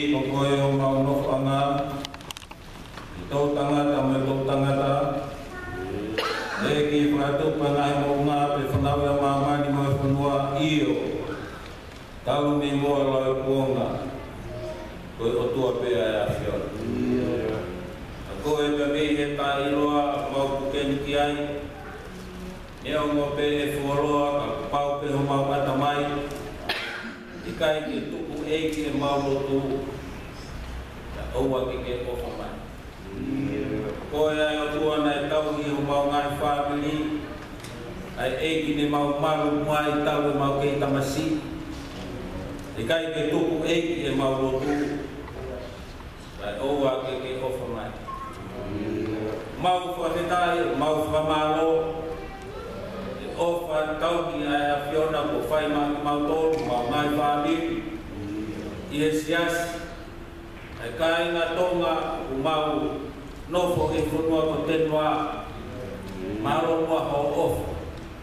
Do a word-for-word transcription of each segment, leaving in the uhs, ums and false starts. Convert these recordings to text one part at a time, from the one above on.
ko koe o maunofanga, i tau tangata me tau tangata, e ki whakatu pangai mo ngā pe whanau ia mamani mo e whanua io, tau mi moa lau puonga, koe o tua pea e a whiona. A koe pe mi he tā iroa, mau pukeni ki ai, neo mo pe e whualoa, ka pau pe ho mau kata mai, i kai ki tuku eiki e mau lotu, ka oua ki ke ofa mai. Koe ai o tuana e tau i ho mau ngai whāpili, ai eiki ne mau maru mai tau e mau kei tamasi, i kai ke tuku eiki e mau lotu, ka oua ki ke ofa mai. Mau whaketai, mau whamaro, ofa tau ki ai a whiona ko whai maki mau tōru, mau ngai whāpili, i e sias, ai kai ngā tonga u mau nofo e whunua ko tenua, maro mua ho ofa.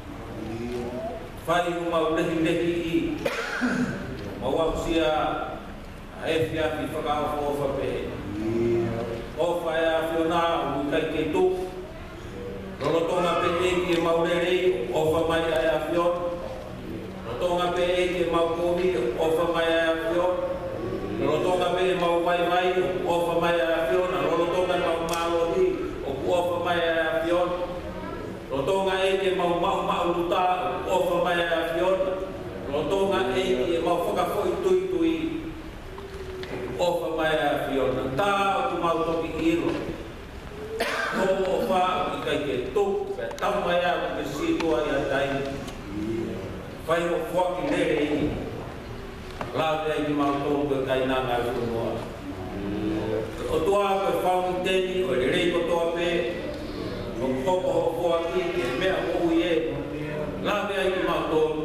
Whai u mau lehi lehi i, mau au sia a e whiapi whakaofa ofa pehe. Ofa e a whiona u kai ke tuku, Rolotonga pe eki e mau rerei, ofa mai ai a whiona. Rolotonga pe eki e mau komi, ofa mai ai a whiona. Rolotonga pe e mau mai mai, ofa mai ai a whiona. Rolotonga e mau maori, ofa mai ai a whiona. Rolotonga eki e mau mau mau luta, ofa mai ai a whiona. Rolotonga eki e mau whakafoi tui tui, ofa mai ai a whiona. Tā o tu mau toki iro. Ko o wha i kai ke tōku, pe tau mai au ke situa i a taini. Whai o whaki lere i, rāwea i mau tōku e kai nanga i whunua. O tua koe whaungi teni, o re rei ko toa pē, o koko ho whaki, e mea ui e, rāwea i mau tōku.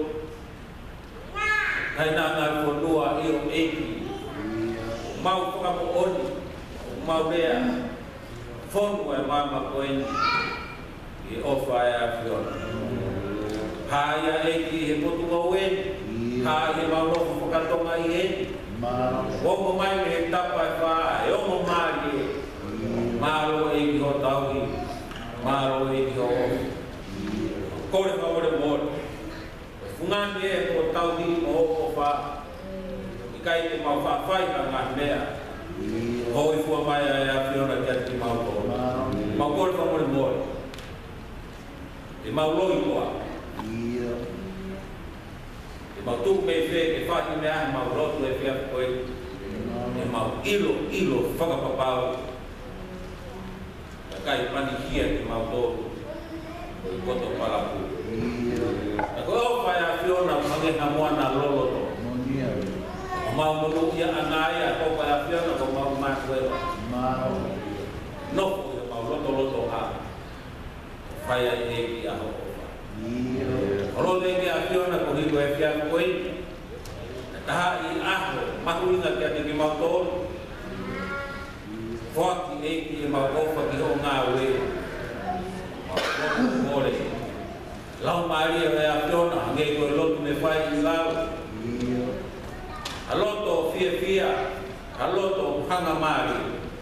Kai nanga i whunua i o eiki. Mau whakapo oni, mau rea, Fonu e mama koeni i ofa e a whiona. Hāia eiki he potu au e, hā he maunofo whakatonga i e. Omo mai me he tapa e wha, e omo maari e. Māro eiki ho tauhi, māro eiki ho ofa. Kore whaore mōre. Whungani e ko tauhi o ofa, i kai te mau whawhai ka ngā mea. Hoi fua mai ai a whiona ki ati mau tōna. Mau kore whamore mōre. E mau loi koa. E mau tūku me whē ke whaki me ahi mau rotu e whia koe. E mau ilo, ilo whakapapau. Ka kai pani hia ki mau tōru. Ko i koto parapu. A koe au whai a whiona mange ha moana loloto. Mau mulu ia anai a topa a whiona ko mau mātuera. Noko ia mau loto loto ha. Whai ai eki a hokofa. Oro lenge a whiona ko hiko e whia koe. E taha i aho, mahu inga ki ati ki mau tōru. Whaki eki e mau ofa ki ho ngā ue. Mau loto mōre. Lau maria e a whiona, hange koe lotu me whai i lau. A loto fia fia, a loto hanga mari.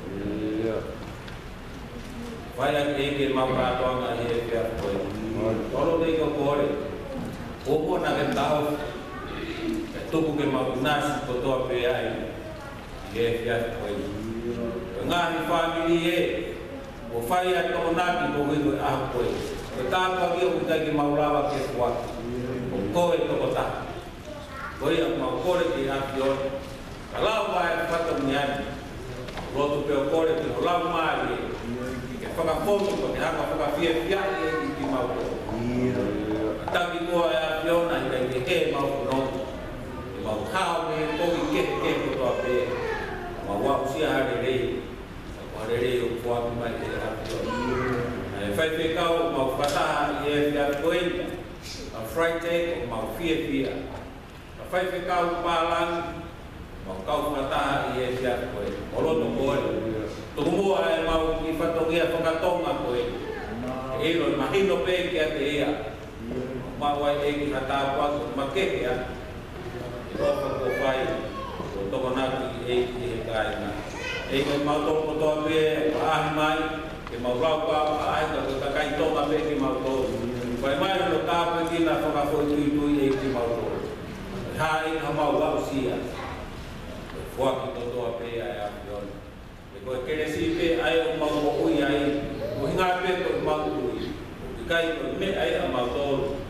Vai a eke mau rātoanga i e whia koe. Toro nei ko kore. Omo na ke tau. E tuku ke mau nasi ko toa pe ai. I e whia koe. Ngāhi whamiri e. O whai a tō naki ko hiru e aho koe. O tāpua ki o kutai ki mau rawa ke kua. O koe toko taha. Koe a mau kore ki a whiona. Ka lau mai e whata miani. Roto peo kore ki o lau mai e. Ke whakafotu ko ke haka whakawhia whia e ki ki mau kore. Taki kua e a whiona i kai ke he mau kunotu. I mau kao me koki ke ke kutoa pe. Mau wau sia hare rei. Mau hare rei o kuaku mai ke a whiona. E whai whekau mau whataha i e whia koe. A Friday o mau whia whia. Whai whekau pālangi, mau kau whataha i e whia koe, moroto koe. Tuku mua e mau ki whatongia whakatonga koe. E ero i mahino pē ki a te ea. Mau ai e ki whatāpua, ma keke a. I ropa ko whai, o toko naki e e kai na e ko mau to ko to pe ah mai ke mau ra pa ai ka ka kai to ma pe ke mau to vai mai no ta pe ki na fa fo tu tu e ke mau to ha e ha mau wa sia fo ki to to pe ai a yon e ko ke le si pe ai o mau ko ui ai o hinga pe ko mau ui kai ko me ai a mau to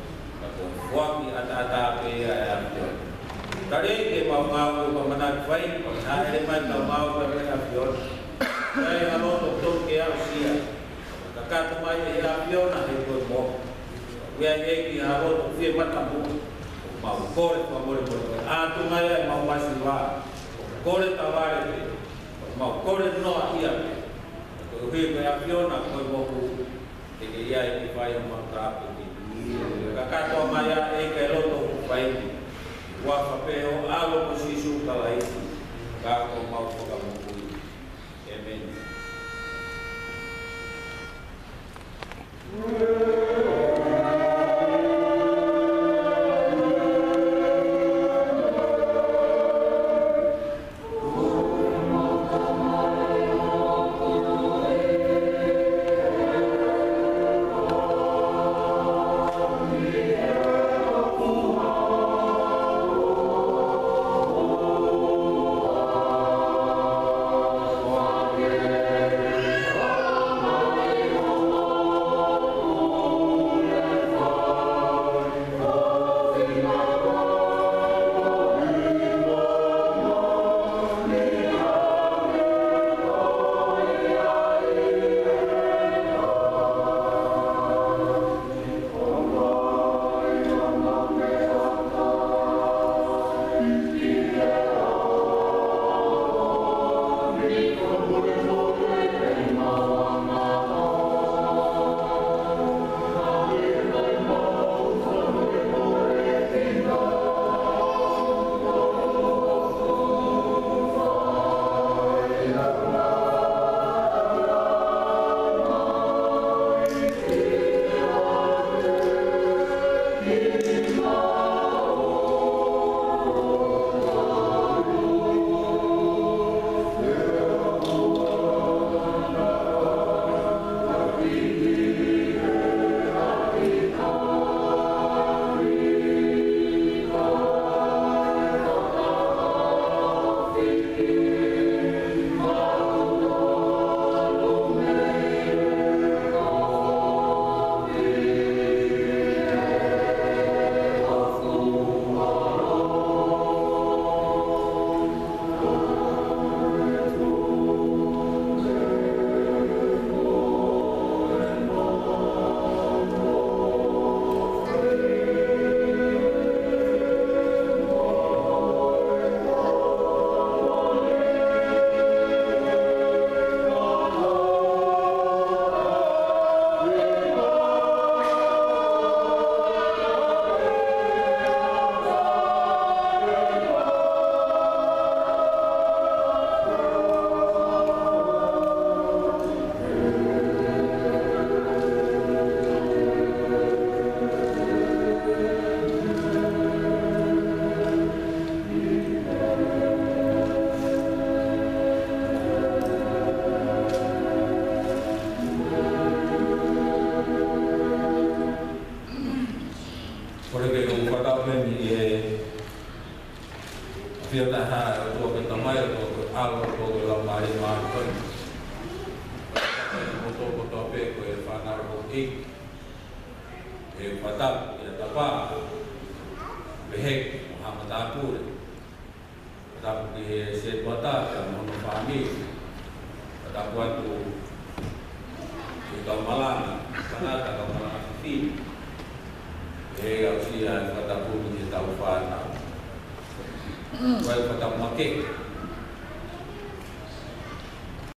fo ki ata ata pe ai a yon tadi ke mau mau ko manak vai ha ele mai mau mau pe a yon ai a lo to to ke a sia ka ka mai e a yon na e ko mo we ai ki a lo to fi mata bu mau kore ko mo mo a tu mai mau pasi wa kore tavare mau kore no ia ko vi ko a yon na ko mo ku ke ke ia ki vai mo ta ku ka ka to mai e ke lo to vai wa fa pe o alo ko si su ka lai ka ko mau ko ka mo ku amen. Vai botar uma quê?